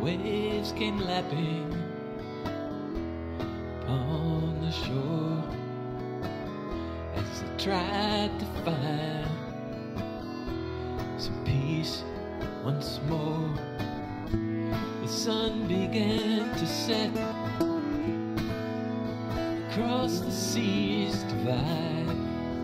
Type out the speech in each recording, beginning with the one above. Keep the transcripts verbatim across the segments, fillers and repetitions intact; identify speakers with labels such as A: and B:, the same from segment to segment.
A: waves came lapping upon the shore as I tried to find some peace once more. The sun began to set across the sea's divide.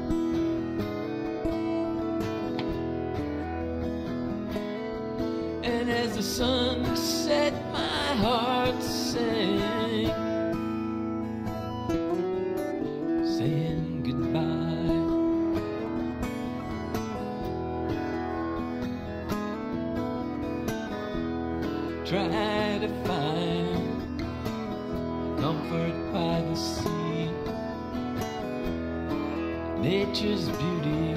A: And as the sun set, my heart sang, saying goodbye. Try to find comfort by the sea. Nature's beauty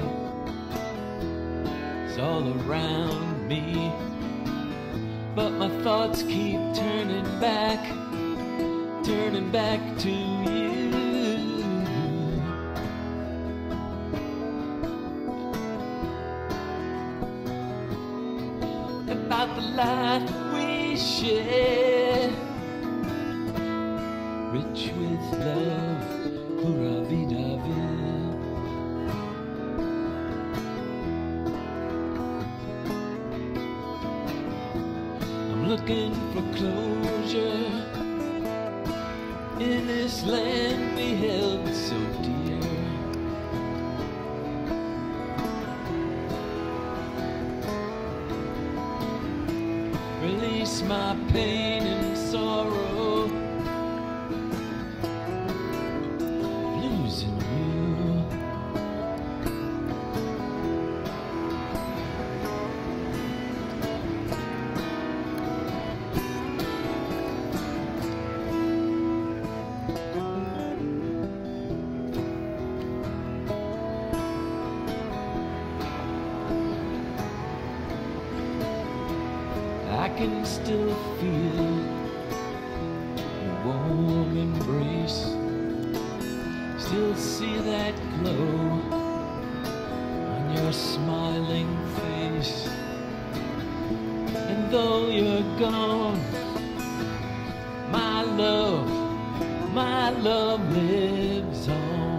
A: is all around me, but my thoughts keep turning back, turning back to you. About the life we share, rich with love, pura vida vil. I'm looking for closure in this land we held so dear. Release my pain and sorrow, losing you. I can still feel your warm embrace, still see that glow on your smiling face. And though you're gone, my love, my love lives on.